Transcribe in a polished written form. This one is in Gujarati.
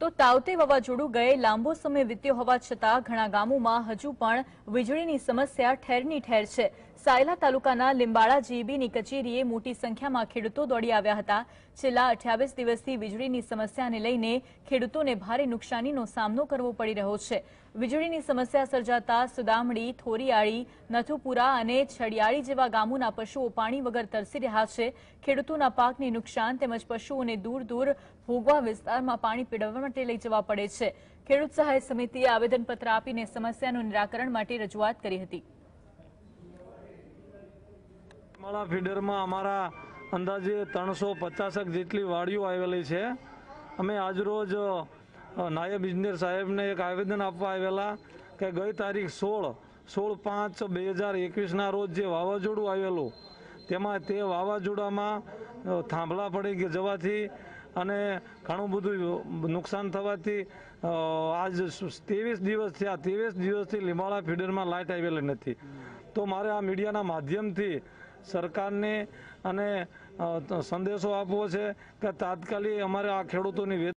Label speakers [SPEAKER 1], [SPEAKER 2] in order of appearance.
[SPEAKER 1] તો તાવતે વાવાઝોડું ગયે લાંબો સમય વીત્યો હોવા છતાં ઘણા ગામોમાં હજુ પણ વીજળીની સમસ્યા ઠેરની ઠેર છે। સાયલા તાલુકાના લીંબાળા જીબીની કચેરીએ મોટી સંખ્યામાં ખેડૂતો દોડી આવ્યા હતા। છેલ્લા 28 દિવસથી વીજળીની સમસ્યાને લઈને ખેડૂતોને ભારે નુકસાનીનો સામનો કરવો પડી રહ્યો છે। વીજળીની સમસ્યા સર્જાતા સુદામડી, થોરિયાળી, નથુપુરા અને છડિયાળી જેવા ગામોના પશુઓ પાણી વગર તરસી રહ્યા છે। ખેડૂતોના પાકને નુકસાન તેમજ પશુઓને દૂર દૂર ભોગવા વિસ્તારમાં પાણી પીવડાવવા માટે લઈ જવા પડે છે। ખેડૂત સહાય સમિતિએ આવેદનપત્ર આપીને સમસ્યાનું નિરાકરણ માટે રજૂઆત કરી હતી।
[SPEAKER 2] લીંબાળા ફીડરમાં અમારા અંદાજે 350 જેટલી વાડીઓ આવેલી છે। અમે આજરોજ નાયબ ઇજનેર સાહેબને એક આવેદન આપવા આવેલા કે ગઈ તારીખ 16/5/2021ના રોજ જે વાવાઝોડું આવેલું તેમાં તે વાવાઝોડામાં થાંભલા પડી જવાથી અને ઘણું બધું નુકસાન થવાથી આજ 23 દિવસ થયા। 23 દિવસથી લીંબાળા ફીડરમાં લાઇટ આવેલી નથી। તો મારે આ મીડિયાના માધ્યમથી સરકારને અને સંદેશો આપવો છે કે તાત્કાલિક અમારે આ ખેડૂતોની